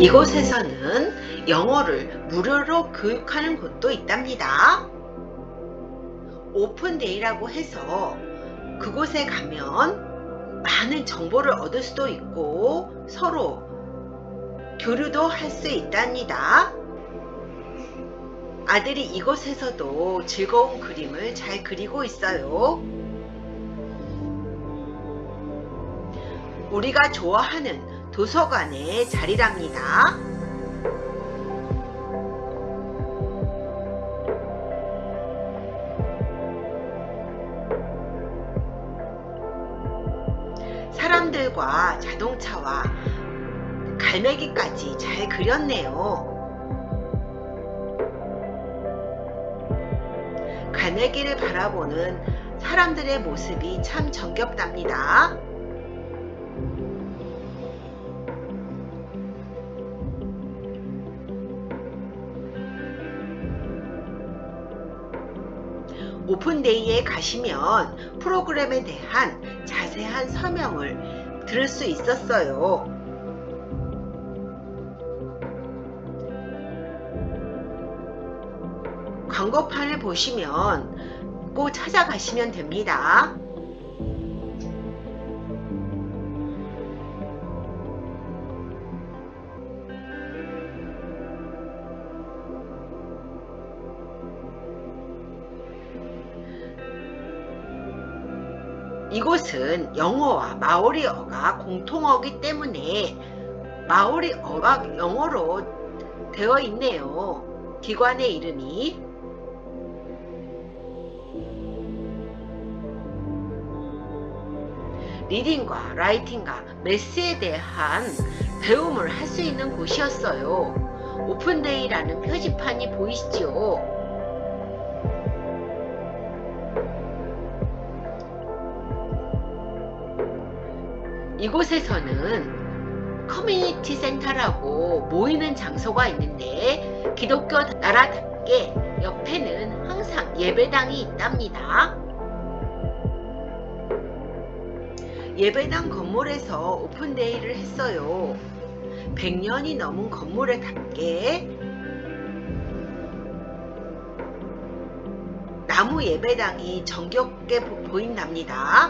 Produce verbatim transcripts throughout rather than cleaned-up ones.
이곳에서는 영어를 무료로 교육하는 곳도 있답니다. 오픈데이라고 해서 그곳에 가면 많은 정보를 얻을 수도 있고 서로 교류도 할 수 있답니다. 아들이 이곳에서도 즐거운 그림을 잘 그리고 있어요. 우리가 좋아하는 도서관의 자리랍니다. 사람들과 자동차와 갈매기까지 잘 그렸네요. 갈매기를 바라보는 사람들의 모습이 참 정겹답니다. 오픈데이에 가시면 프로그램에 대한 자세한 설명을 들을 수 있었어요. 광고판을 보시면 꼭 찾아가시면 됩니다. 이곳은 영어와 마오리어가 공통어이기 때문에 마오리어가 영어로 되어 있네요. 기관의 이름이. 리딩과 라이팅과 매스에 대한 배움을 할 수 있는 곳이었어요. 오픈데이라는 표지판이 보이시죠? 이곳에서는 커뮤니티 센터라고 모이는 장소가 있는데 기독교 나라답게 옆에는 항상 예배당이 있답니다. 예배당 건물에서 오픈데이를 했어요. 백 년이 넘은 건물에답게 나무 예배당이 정겹게 보인답니다.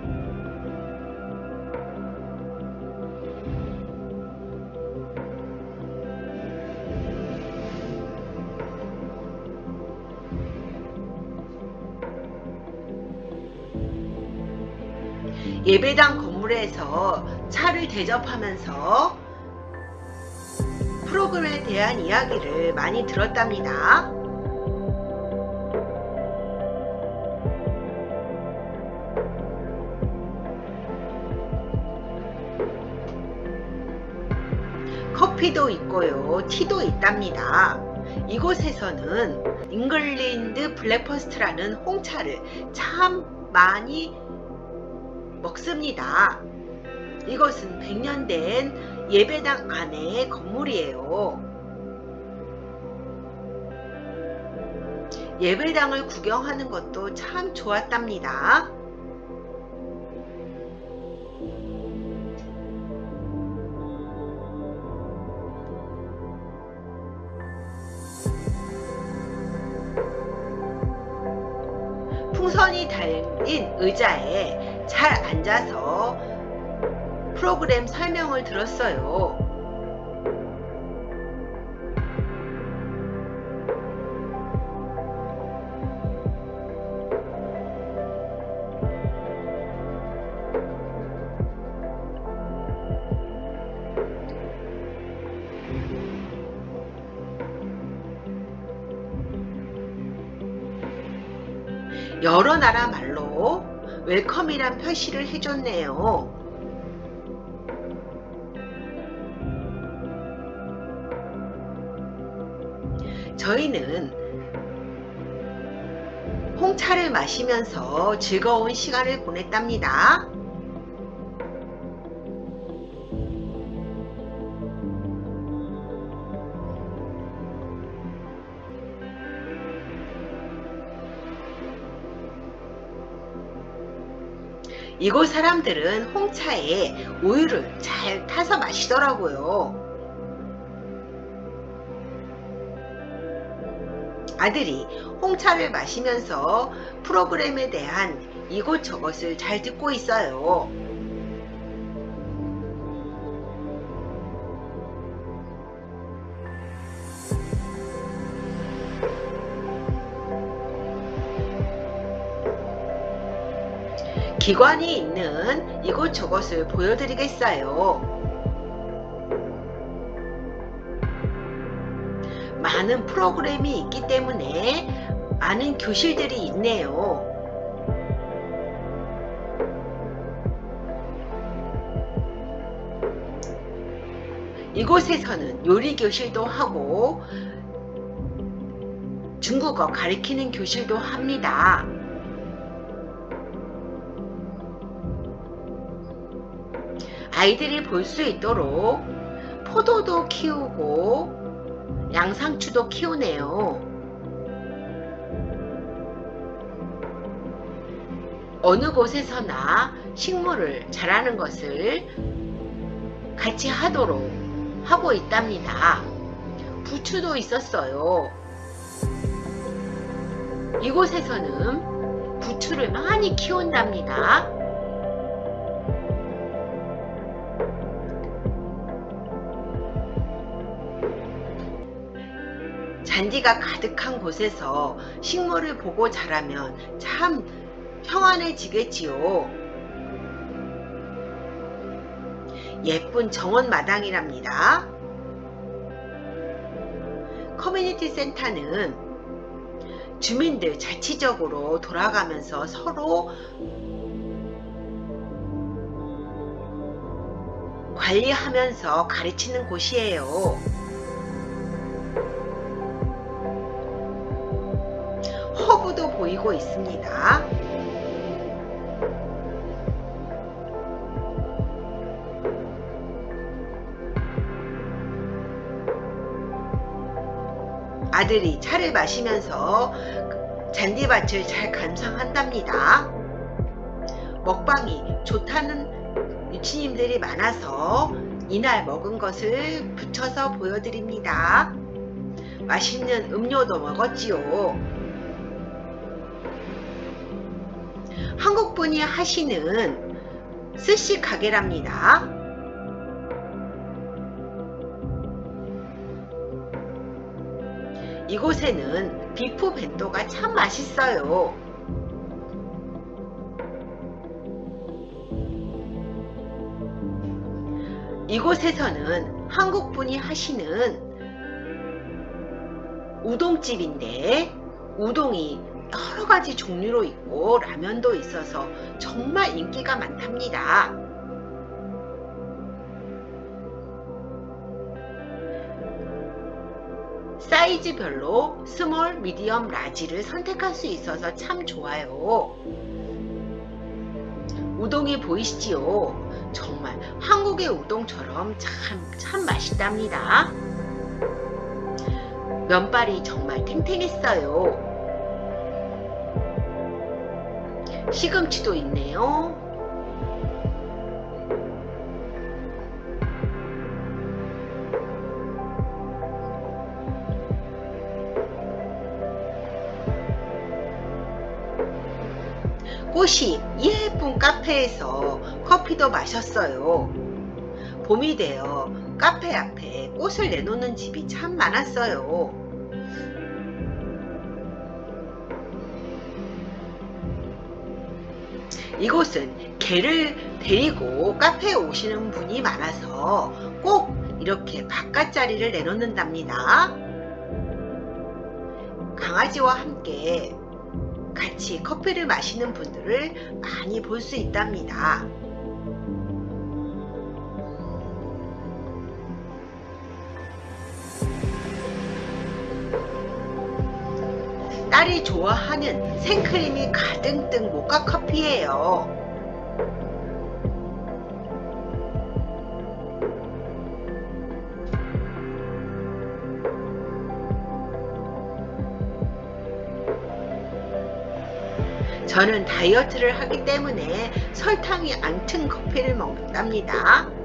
예배당 건물에서 차를 대접하면서 프로그램에 대한 이야기를 많이 들었답니다. 커피도 있고요, 티도 있답니다. 이곳에서는 잉글랜드 블랙퍼스트라는 홍차를 참 많이 먹습니다. 이것은 백 년 된 예배당 안의 건물이에요. 예배당을 구경하는 것도 참 좋았답니다. 풍선이 달린 의자에 잘 앉아서 프로그램 설명을 들었어요. 여러 나라 말로 웰컴이란 표시를 해줬네요. 저희는 홍차를 마시면서 즐거운 시간을 보냈답니다. 이곳 사람들은 홍차에 우유를 잘 타서 마시더라고요. 아들이 홍차를 마시면서 프로그램에 대한 이것저것을 잘 듣고 있어요. 기관이 있는 이것저것을 보여드리겠어요. 많은 프로그램이 있기 때문에 많은 교실들이 있네요. 이곳에서는 요리 교실도 하고 중국어 가르치는 교실도 합니다. 아이들이 볼 수 있도록 포도도 키우고 양상추도 키우네요. 어느 곳에서나 식물을 자라는 것을 같이 하도록 하고 있답니다. 부추도 있었어요. 이곳에서는 부추를 많이 키운답니다. 잔디가 가득한 곳에서 식물을 보고 자라면 참 평안해지겠지요. 예쁜 정원 마당이랍니다. 커뮤니티 센터는 주민들 자치적으로 돌아가면서 서로 관리하면서 가르치는 곳이에요. 허브도 보이고 있습니다. 아들이 차를 마시면서 잔디밭을 잘 감상한답니다. 먹방이 좋다는 유치님들이 많아서 이날 먹은 것을 붙여서 보여드립니다. 맛있는 음료도 먹었지요. 한국분이 하시는 스시 가게랍니다. 이곳에는 비프 벤또가 참 맛있어요. 이곳에서는 한국분이 하시는 우동집인데 우동이 여러가지 종류로 있고 라면도 있어서 정말 인기가 많답니다. 사이즈별로 스몰, 미디엄, 라지를 선택할 수 있어서 참 좋아요. 우동이 보이시지요? 정말 한국의 우동처럼 참, 참 맛있답니다. 면발이 정말 탱탱했어요. 시금치도 있네요. 꽃이 예쁜 카페에서 커피도 마셨어요. 봄이 되어 카페 앞에 꽃을 내놓는 집이 참 많았어요. 이곳은 개를 데리고 카페에 오시는 분이 많아서 꼭 이렇게 바깥 자리를 내놓는답니다. 강아지와 함께 같이 커피를 마시는 분들을 많이 볼 수 있답니다. 딸이 좋아하는 생크림이 가득 든 모카 커피예요. 저는 다이어트를 하기 때문에 설탕이 안 튼 커피를 먹답니다.